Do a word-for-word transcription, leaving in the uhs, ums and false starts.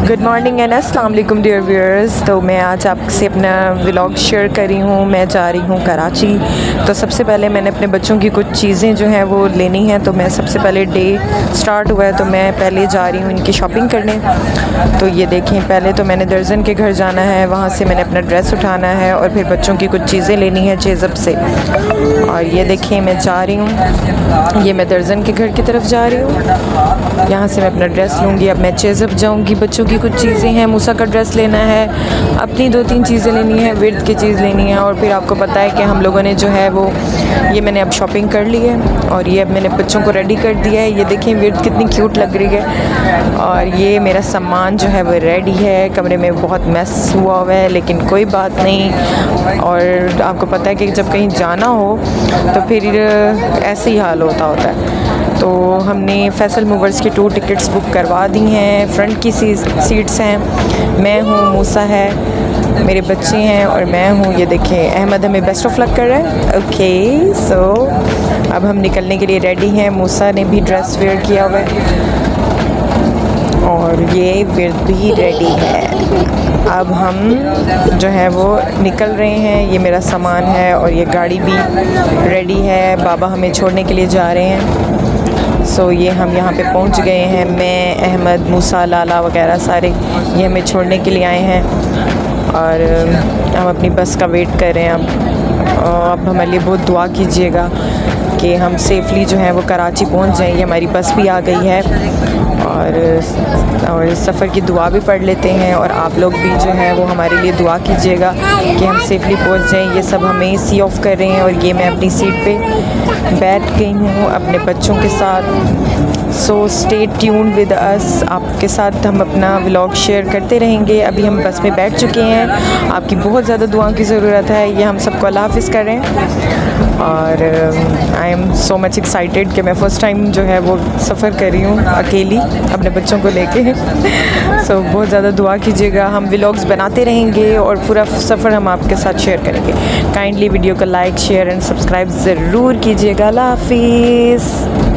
Good morning and अस्सलाम वालेकुम dear viewers. तो मैं आज आपसे अपना व्लॉग शेयर कर रही हूँ। मैं जा रही हूँ कराची। तो सबसे पहले मैंने अपने बच्चों की कुछ चीज़ें जो हैं वो लेनी हैं। तो मैं सबसे पहले डे स्टार्ट हुआ है तो मैं पहले जा रही हूँ इनकी शॉपिंग करने। तो ये देखें, पहले तो मैंने दर्जन के घर जाना है, वहाँ से मैंने अपना ड्रेस उठाना है और फिर बच्चों की कुछ चीज़ें लेनी है चेज़अप से। और ये देखें मैं जा रही हूँ, ये मैं दर्जन के घर की तरफ जा रही हूँ। यहाँ से मैं अपना ड्रेस लूँगी। अब मैं चेज़अप जाऊँगी, बच्चों की कुछ चीज़ें हैं, मूसा का ड्रेस लेना है, अपनी दो तीन चीज़ें लेनी है, विर्द की चीज़ लेनी है। और फिर आपको पता है कि हम लोगों ने जो है वो ये मैंने अब शॉपिंग कर ली है और ये अब मैंने बच्चों को रेडी कर दिया है। ये देखें विर्द कितनी क्यूट लग रही है। और ये मेरा सामान जो है वो रेडी है। कमरे में बहुत मैस हुआ हुआ है लेकिन कोई बात नहीं। और आपको पता है कि जब कहीं जाना हो तो फिर ऐसे ही हाल होता होता है। तो हमने फैसल मूवर्स की टू टिकट्स बुक करवा दी हैं। फ्रंट की सीट्स हैं, मैं हूँ, मूसा है, मेरे बच्चे हैं और मैं हूँ। ये देखें अहमद हमें बेस्ट ऑफ लक कर रहा है। ओके सो अब हम निकलने के लिए रेडी हैं। मूसा ने भी ड्रेस वेयर किया हुआ है और ये विर्द भी रेडी है। अब हम जो है वो निकल रहे हैं। ये मेरा सामान है और ये गाड़ी भी रेडी है। बाबा हमें छोड़ने के लिए जा रहे हैं। सो so, ये हम यहाँ पे पहुँच गए हैं। मैं, अहमद, मूसा, लाला वगैरह सारे ये हमें छोड़ने के लिए आए हैं और हम अपनी बस का वेट कर रहे हैं। अब अब हमारे लिए बहुत दुआ कीजिएगा कि हम सेफ़ली जो है वो कराची पहुँच जाएँ। हमारी बस भी आ गई है और और इस सफ़र की दुआ भी पढ़ लेते हैं और आप लोग भी जो है वो हमारे लिए दुआ कीजिएगा कि हम सेफ़ली पहुंच जाएं। ये सब हमें सी ऑफ कर रहे हैं और ये मैं अपनी सीट पे बैठ गई हूँ अपने बच्चों के साथ। So stay tuned with us, आपके साथ हम अपना व्लॉग शेयर करते रहेंगे। अभी हम बस में बैठ चुके हैं। आपकी बहुत ज़्यादा दुआओं की ज़रूरत है। ये हम सबको अल्लाह हाफ़िज़ कर रहे हैं और I am so much excited कि मैं फ़र्स्ट टाइम जो है वो सफ़र कर रही हूँ अकेली अपने बच्चों को लेके। सो so, बहुत ज़्यादा दुआ कीजिएगा। हम व्लॉग्स बनाते रहेंगे और पूरा सफ़र हम आपके साथ शेयर करेंगे। काइंडली वीडियो को लाइक, शेयर एंड सब्सक्राइब ज़रूर कीजिएगा। अल्लाह हाफ़िज़।